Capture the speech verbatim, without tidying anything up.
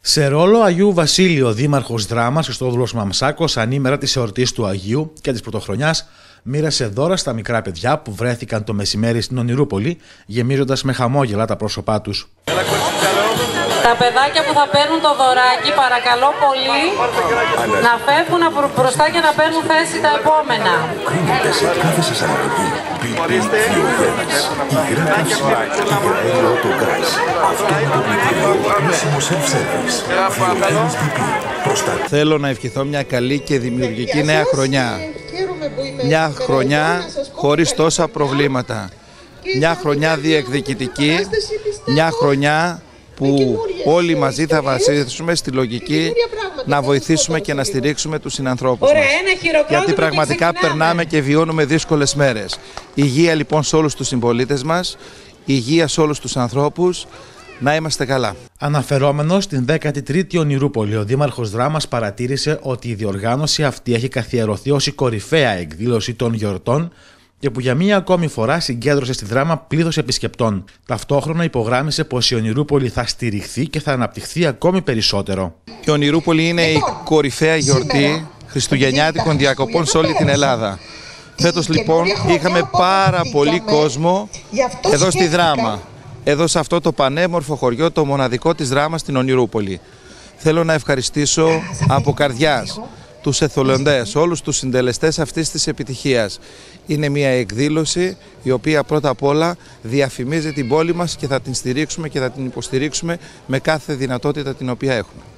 Σε ρόλο Αγίου Βασίλειου, ο Δήμαρχος Δράμας, Χριστόδουλος Μαμσάκος, ανήμερα της εορτής του Αγίου και της Πρωτοχρονιάς, μοίρασε δώρα στα μικρά παιδιά που βρέθηκαν το μεσημέρι στην Ονειρούπολη, γεμίζοντας με χαμόγελα τα πρόσωπά τους. Τα παιδάκια που θα παίρνουν το δωράκι, παρακαλώ πολύ να φεύγουν μπροστά και να παίρνουν θέση τα επόμενα. Κρίνεται σε κάθε σας αναλογή. Ορίστε. Η γράτευση, η γραέλιο autogas. Αυτό είναι το πλητήριο, κρίσιμο self-service. Βιογέννης μπι πι. Θέλω να ευχηθώ μια καλή και δημιουργική νέα χρονιά. Μια χρονιά χωρίς τόσα προβλήματα. Μια χρονιά διεκδικητική. Μια χρονιά που όλοι μαζί θα βασίσουμε στη λογική να βοηθήσουμε και να στηρίξουμε τους συνανθρώπους μας. Γιατί πραγματικά περνάμε και βιώνουμε δύσκολες μέρες. Υγεία λοιπόν σε όλους τους συμπολίτες μας, υγεία σε όλους τους ανθρώπους, να είμαστε καλά. Αναφερόμενος στην δέκατη τρίτη Ονειρούπολη, ο Δήμαρχος Δράμας παρατήρησε ότι η διοργάνωση αυτή έχει καθιερωθεί ως η κορυφαία εκδήλωση των γιορτών και που για μία ακόμη φορά συγκέντρωσε στη Δράμα πλήθος επισκεπτών. Ταυτόχρονα υπογράμμισε πως η Ονειρούπολη θα στηριχθεί και θα αναπτυχθεί ακόμη περισσότερο. Η Ονειρούπολη είναι η κορυφαία γιορτή χριστουγεννιάτικων διακοπών σε όλη την Ελλάδα. Φέτος λοιπόν είχαμε πάρα πολύ κόσμο εδώ στη Δράμα, εδώ σε αυτό το πανέμορφο χωριό, το μοναδικό της Δράμας στην Ονειρούπολη. Θέλω να ευχαριστήσω από καρδιάς τους εθελοντές, όλους τους συντελεστές αυτής της επιτυχίας. Είναι μια εκδήλωση η οποία πρώτα απ' όλα διαφημίζει την πόλη μας και θα την στηρίξουμε και θα την υποστηρίξουμε με κάθε δυνατότητα την οποία έχουμε.